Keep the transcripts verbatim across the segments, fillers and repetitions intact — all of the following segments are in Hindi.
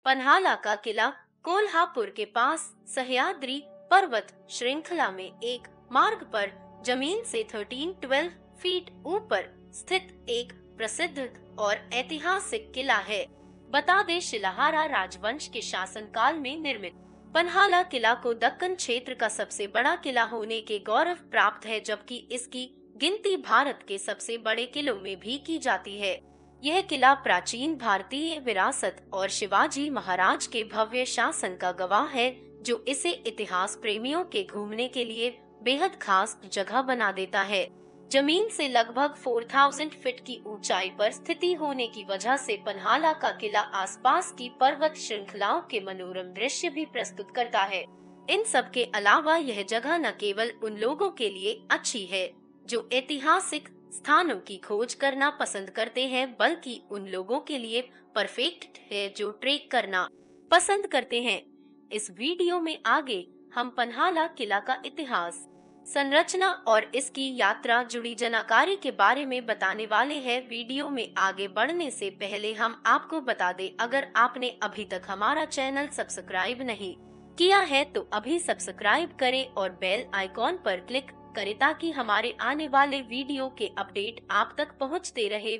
पन्हाला का किला कोल्हापुर के पास सह्याद्री पर्वत श्रृंखला में एक मार्ग पर जमीन से तेरह बारह फीट ऊपर स्थित एक प्रसिद्ध और ऐतिहासिक किला है। बता दें, शिलाहारा राजवंश के शासनकाल में निर्मित पन्हाला किला को दक्कन क्षेत्र का सबसे बड़ा किला होने के गौरव प्राप्त है, जबकि इसकी गिनती भारत के सबसे बड़े किलों में भी की जाती है। यह किला प्राचीन भारतीय विरासत और शिवाजी महाराज के भव्य शासन का गवाह है, जो इसे इतिहास प्रेमियों के घूमने के लिए बेहद खास जगह बना देता है। जमीन से लगभग चार हज़ार फीट की ऊंचाई पर स्थिति होने की वजह से पन्हाला का किला आसपास की पर्वत श्रृंखलाओं के मनोरम दृश्य भी प्रस्तुत करता है। इन सब के अलावा यह जगह न केवल उन लोगों के लिए अच्छी है जो ऐतिहासिक स्थानों की खोज करना पसंद करते हैं, बल्कि उन लोगों के लिए परफेक्ट है जो ट्रेक करना पसंद करते हैं। इस वीडियो में आगे हम पन्हाला किला का इतिहास, संरचना और इसकी यात्रा जुड़ी जानकारी के बारे में बताने वाले हैं। वीडियो में आगे बढ़ने से पहले हम आपको बता दें, अगर आपने अभी तक हमारा चैनल सब्सक्राइब नहीं किया है तो अभी सब्सक्राइब करें और बेल आइकॉन पर क्लिक करें ताकि हमारे आने वाले वीडियो के अपडेट आप तक पहुंचते रहे।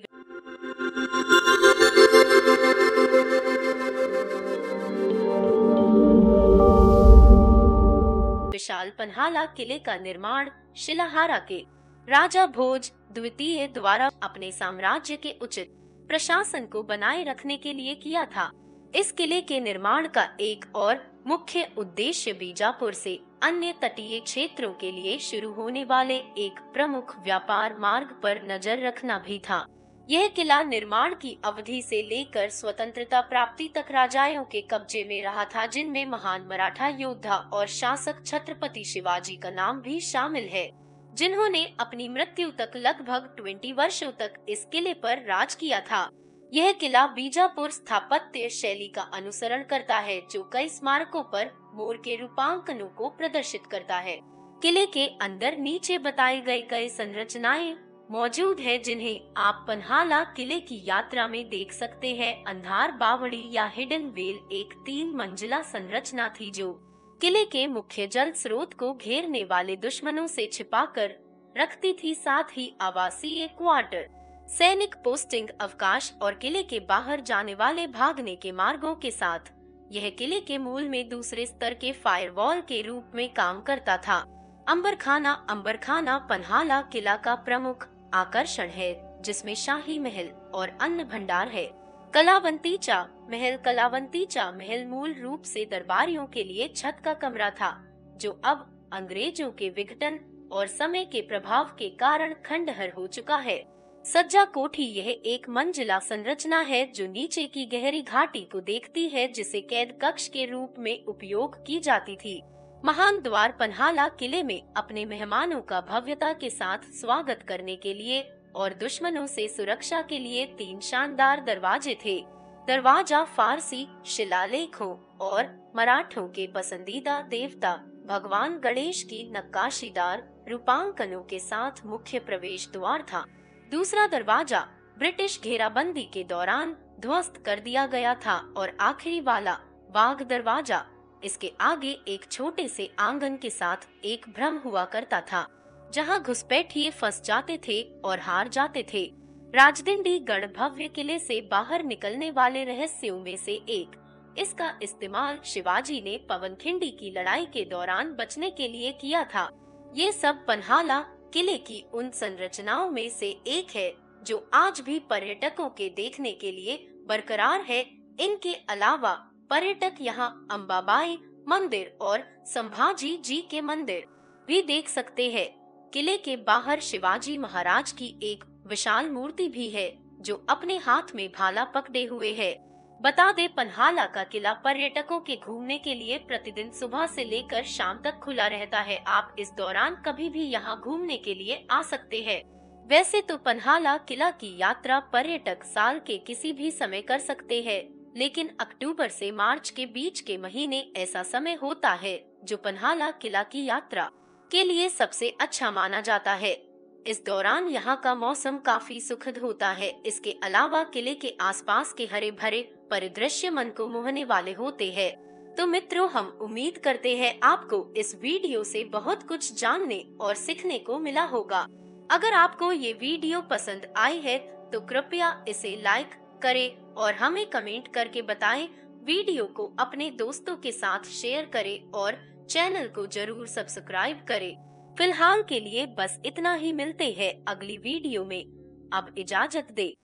विशाल पन्हाला किले का निर्माण शिलाहारा के राजा भोज द्वितीय द्वारा अपने साम्राज्य के उचित प्रशासन को बनाए रखने के लिए किया था। इस किले के निर्माण का एक और मुख्य उद्देश्य बीजापुर से अन्य तटीय क्षेत्रों के लिए शुरू होने वाले एक प्रमुख व्यापार मार्ग पर नजर रखना भी था। यह किला निर्माण की अवधि से लेकर स्वतंत्रता प्राप्ति तक राजाओं के कब्जे में रहा था, जिनमें महान मराठा योद्धा और शासक छत्रपति शिवाजी का नाम भी शामिल है, जिन्होंने अपनी मृत्यु तक लगभग बीस वर्षों तक इस किले पर राज किया था। यह किला बीजापुर स्थापत्य शैली का अनुसरण करता है, जो कई स्मारकों पर मोर के रूपांकनों को प्रदर्शित करता है। किले के अंदर नीचे बताई गई कई संरचनाएं मौजूद है, जिन्हें आप पन्हाला किले की यात्रा में देख सकते हैं। अंधार बावड़ी या हिडन वेल एक तीन मंजिला संरचना थी, जो किले के मुख्य जल स्रोत को घेरने वाले दुश्मनों से छिपाकर रखती थी। साथ ही आवासीय क्वार्टर, सैनिक पोस्टिंग, अवकाश और किले के बाहर जाने वाले भागने के मार्गों के साथ यह किले के मूल में दूसरे स्तर के फायरवॉल के रूप में काम करता था। अंबरखाना अंबरखाना पन्हाला किला का प्रमुख आकर्षण है, जिसमें शाही महल और अन्न भंडार है। कलावंतीचा महल कलावंतीचा महल मूल रूप से दरबारियों के लिए छत का कमरा था, जो अब अंग्रेजों के विघटन और समय के प्रभाव के कारण खंडहर हो चुका है। सज्जा कोठी यह एक मंजिला संरचना है जो नीचे की गहरी घाटी को देखती है, जिसे कैद कक्ष के रूप में उपयोग की जाती थी। महान द्वार पन्हाला किले में अपने मेहमानों का भव्यता के साथ स्वागत करने के लिए और दुश्मनों से सुरक्षा के लिए तीन शानदार दरवाजे थे। दरवाजा फारसी शिलालेखों और मराठों के पसंदीदा देवता भगवान गणेश की नक्काशीदार रूपांकनों के साथ मुख्य प्रवेश द्वार था। दूसरा दरवाजा ब्रिटिश घेराबंदी के दौरान ध्वस्त कर दिया गया था और आखिरी वाला बाघ दरवाजा, इसके आगे एक छोटे से आंगन के साथ एक भ्रम हुआ करता था, जहां घुसपैठिए फंस जाते थे और हार जाते थे। राजदिंडी गढ़ भव्य किले से बाहर निकलने वाले रहस्यों में से एक। इसका इस्तेमाल शिवाजी ने पवनखिंडी की लड़ाई के दौरान बचने के लिए किया था। ये सब पन्हाला किले की उन संरचनाओं में से एक है जो आज भी पर्यटकों के देखने के लिए बरकरार है। इनके अलावा पर्यटक यहाँ अंबाबाई मंदिर और संभाजी जी के मंदिर भी देख सकते हैं। किले के बाहर शिवाजी महाराज की एक विशाल मूर्ति भी है, जो अपने हाथ में भाला पकड़े हुए है। बता दे, पन्हाला का किला पर्यटकों के घूमने के लिए प्रतिदिन सुबह से लेकर शाम तक खुला रहता है। आप इस दौरान कभी भी यहाँ घूमने के लिए आ सकते हैं। वैसे तो पन्हाला किला की यात्रा पर्यटक साल के किसी भी समय कर सकते हैं, लेकिन अक्टूबर से मार्च के बीच के महीने ऐसा समय होता है जो पन्हाला किला की यात्रा के लिए सबसे अच्छा माना जाता है। इस दौरान यहाँ का मौसम काफी सुखद होता है। इसके अलावा किले के आसपास के हरे भरे परिदृश्य मन को मोहने वाले होते हैं। तो मित्रों, हम उम्मीद करते हैं आपको इस वीडियो से बहुत कुछ जानने और सीखने को मिला होगा। अगर आपको ये वीडियो पसंद आई है तो कृपया इसे लाइक करें और हमें कमेंट करके बताएं। वीडियो को अपने दोस्तों के साथ शेयर करें और चैनल को जरूर सब्सक्राइब करें। फिलहाल के लिए बस इतना ही, मिलते हैं अगली वीडियो में। अब इजाजत दे।